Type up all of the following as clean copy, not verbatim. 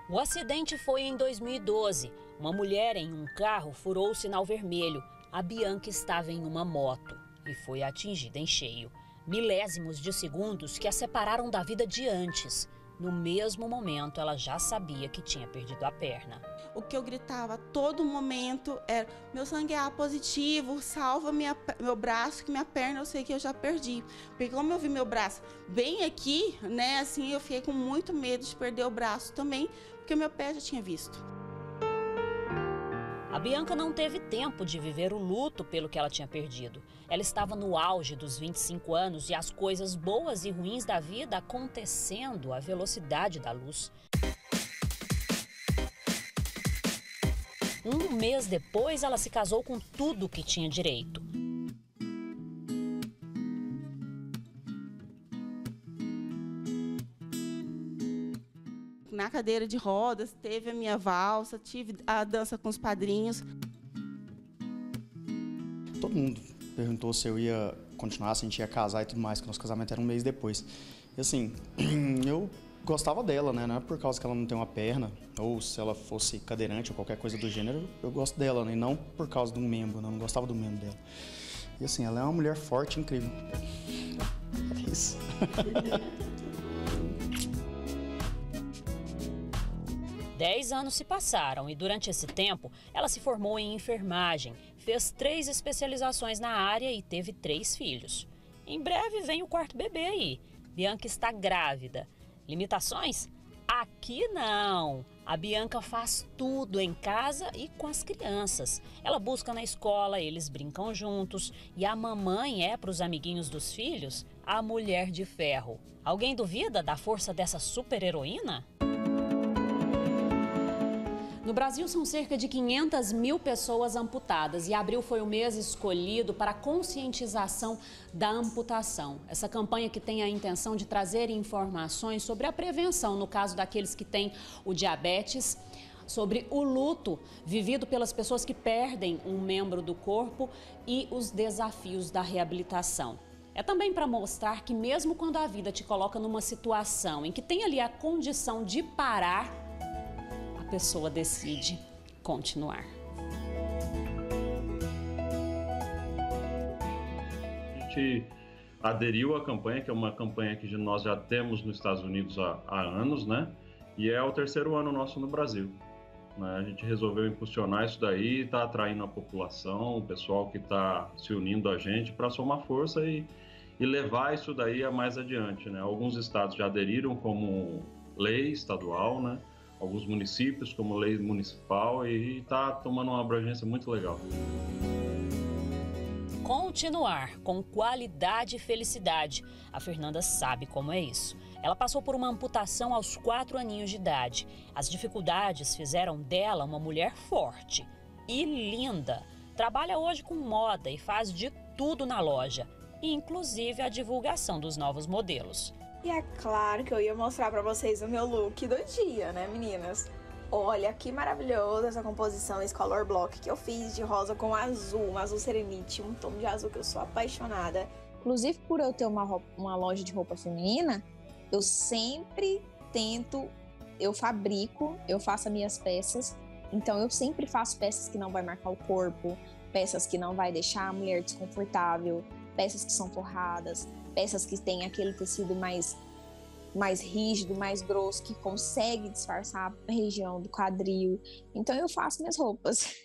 O acidente foi em 2012. Uma mulher em um carro furou o sinal vermelho. A Bianca estava em uma moto e foi atingida em cheio. Milésimos de segundos que a separaram da vida de antes. No mesmo momento, ela já sabia que tinha perdido a perna. O que eu gritava a todo momento era: meu sangue é A positivo, salva meu braço, que minha perna eu sei que eu já perdi. Porque como eu vi meu braço bem aqui, né, assim, eu fiquei com muito medo de perder o braço também, porque o meu pé já tinha visto. A Bianca não teve tempo de viver o luto pelo que ela tinha perdido. Ela estava no auge dos 25 anos e as coisas boas e ruins da vida acontecendo à velocidade da luz. Um mês depois, ela se casou com tudo que tinha direito. Na cadeira de rodas, teve a minha valsa, tive a dança com os padrinhos. Todo mundo perguntou se eu ia continuar, se a gente ia casar e tudo mais, que o nosso casamento era um mês depois. E assim, eu gostava dela, né? Não é por causa que ela não tem uma perna, ou se ela fosse cadeirante ou qualquer coisa do gênero, eu gosto dela, né? E não por causa do membro, não gostava do membro dela. E assim, ela é uma mulher forte, incrível. É isso. 10 anos se passaram e durante esse tempo ela se formou em enfermagem, fez 3 especializações na área e teve 3 filhos. Em breve vem o 4º bebê aí. Bianca está grávida. Limitações? Aqui não. A Bianca faz tudo em casa e com as crianças. Ela busca na escola, eles brincam juntos e a mamãe é para os amiguinhos dos filhos a mulher de ferro. Alguém duvida da força dessa super-heroína? No Brasil, são cerca de 500 mil pessoas amputadas e abril foi o mês escolhido para a conscientização da amputação. Essa campanha que tem a intenção de trazer informações sobre a prevenção no caso daqueles que têm o diabetes, sobre o luto vivido pelas pessoas que perdem um membro do corpo e os desafios da reabilitação. É também para mostrar que mesmo quando a vida te coloca numa situação em que tem ali a condição de parar, a pessoa decide continuar. A gente aderiu à campanha, que é uma campanha que nós já temos nos Estados Unidos há anos, né? E é o 3º ano nosso no Brasil. Né? A gente resolveu impulsionar isso daí, está atraindo a população, o pessoal que está se unindo a gente para somar força e levar isso daí a mais adiante, né? Alguns estados já aderiram como lei estadual, né? Alguns municípios como lei municipal e está tomando uma abrangência muito legal. Continuar com qualidade e felicidade. A Fernanda sabe como é isso. Ela passou por uma amputação aos 4 aninhos de idade. As dificuldades fizeram dela uma mulher forte e linda. Trabalha hoje com moda e faz de tudo na loja, inclusive a divulgação dos novos modelos. E é claro que eu ia mostrar pra vocês o meu look do dia, né, meninas? Olha que maravilhosa essa composição, esse color block que eu fiz de rosa com azul, um azul serenite, um tom de azul que eu sou apaixonada. Inclusive, por eu ter uma loja de roupa feminina, eu sempre eu fabrico, eu faço as minhas peças. Então, eu sempre faço peças que não vai marcar o corpo, peças que não vai deixar a mulher desconfortável, peças que são forradas, peças que têm aquele tecido mais rígido, mais grosso, que consegue disfarçar a região do quadril. Então eu faço minhas roupas.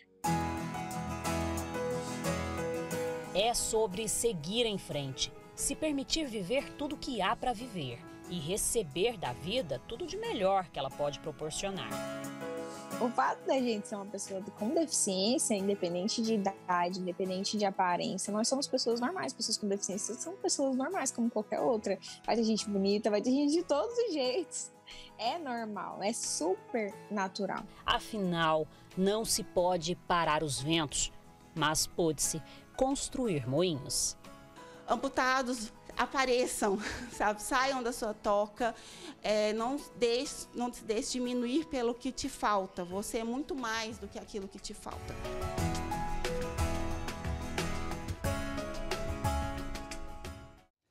É sobre seguir em frente, se permitir viver tudo que há para viver e receber da vida tudo de melhor que ela pode proporcionar. O fato da gente ser uma pessoa com deficiência, independente de idade, independente de aparência, nós somos pessoas normais. Pessoas com deficiência são pessoas normais, como qualquer outra. Vai ter gente bonita, vai ter gente de todos os jeitos. É normal, é super natural. Afinal, não se pode parar os ventos, mas pode-se construir moinhos. Amputados, apareçam, sabe? Saiam da sua toca, não se deixe diminuir pelo que te falta. Você é muito mais do que aquilo que te falta.